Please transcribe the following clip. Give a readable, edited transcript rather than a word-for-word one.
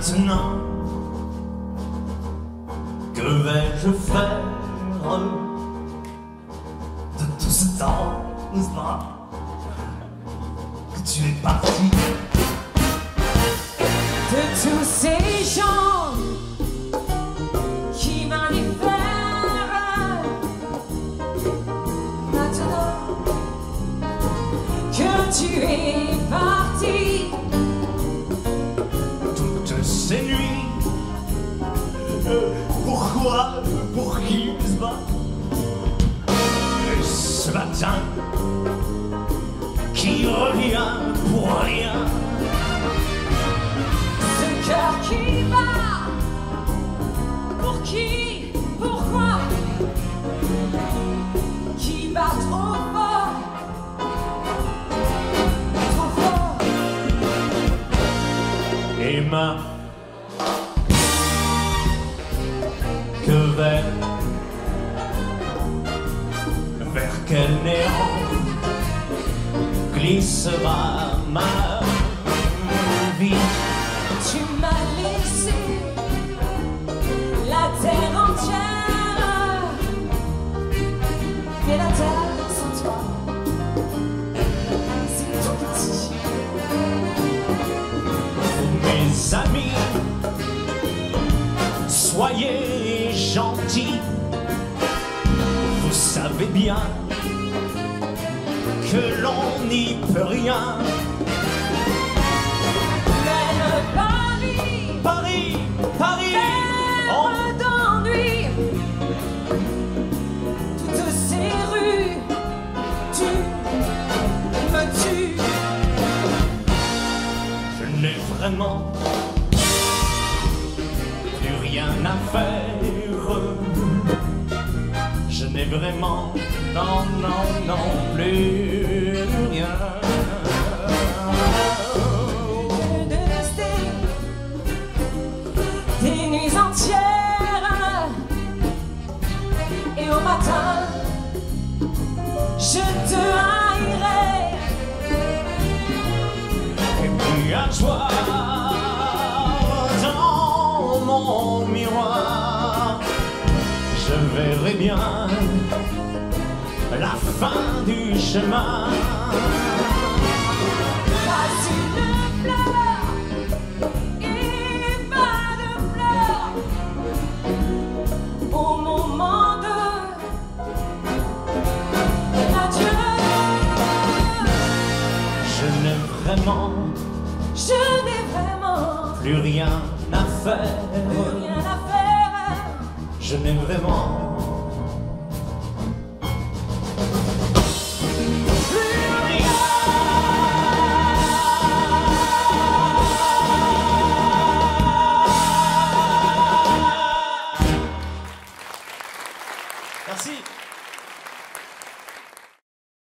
maintenant, que vais-je faire de tout ce temps, n'est-ce pas, que tu es parti? De tous ces gens qui m'indiffèrent, maintenant que tu es parti. Toutes ces nuits, pourquoi, pour qui se bat? Et ce matin, qui revient pour rien? Ce cœur qui bat, pour qui, pourquoi? Qui bat trop fort, trop fort. Emma, que vers quel néant glissera ma vie? Tu m'as laissé la terre entière, mais la terre sans toi, c'est tout petit. Vous, mes amis, soyez gentils. Vous savez bien que l'on n'y peut rien. Même Paris, Paris, Paris, terre d'ennui, toutes ces rues, tu me tues. je n'ai vraiment plus rien à faire. Je n'ai vraiment, non, non, non, plus rien. De rester des nuits entières, et au matin je te haïrai. Et puis un soir, dans mon miroir, je verrai bien la fin du chemin. Pas une fleur et pas de fleurs au moment de l'adieu. Je n'ai vraiment plus rien à faire. Plus rien à faire. Je n'ai vraiment